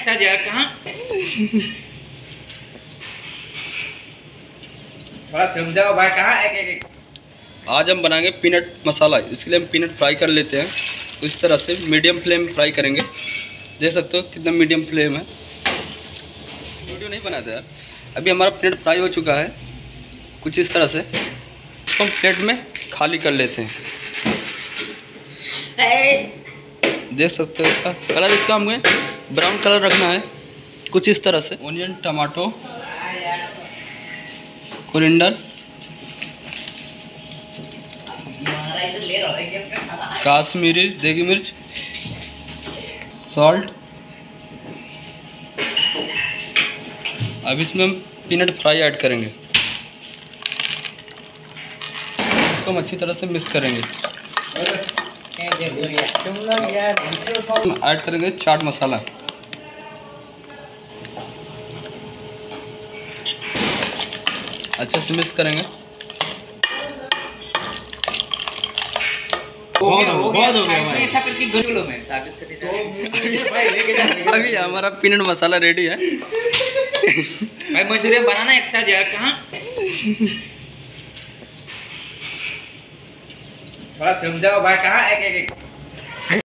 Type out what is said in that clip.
Extra यार कहाँ थोड़ा थम जाओ भाई कहाँ एक आज हम बनाएंगे पीनट मसाला। इसके लिए हम पीनट फ्राई कर लेते हैं। तो इस तरह से मीडियम फ्लेम फ्राई करेंगे। देख सकते हो कितना मीडियम फ्लेम है। वीडियो नहीं बनाते यार। अभी हमारा पीनट फ्राई हो चुका है कुछ इस तरह से। इसको हम प्लेट में खाली कर लेते हैं। देख सकते हो इसका कलर, इसका हमें ब्राउन कलर रखना है कुछ इस तरह से। ऑनियन, टमाटो, कोरिएंडर, काश्मीरी देगी मिर्च, सॉल्ट। अब इसमें हम पीनट फ्राई ऐड करेंगे। इसको हम अच्छी तरह से मिक्स करेंगे। ऐड करेंगे चाट मसाला। अच्छे से मिक्स करेंगे। बहुत हो गया भाई। ऐसा करके गंडलों में साबित कर देता। अभी हमारा पीनट मसाला रेडी है। भाई मंचूरियन बनाना एक्स्ट्रा यार कहाँ थोड़ा थम जाओ भाई कहाँ एक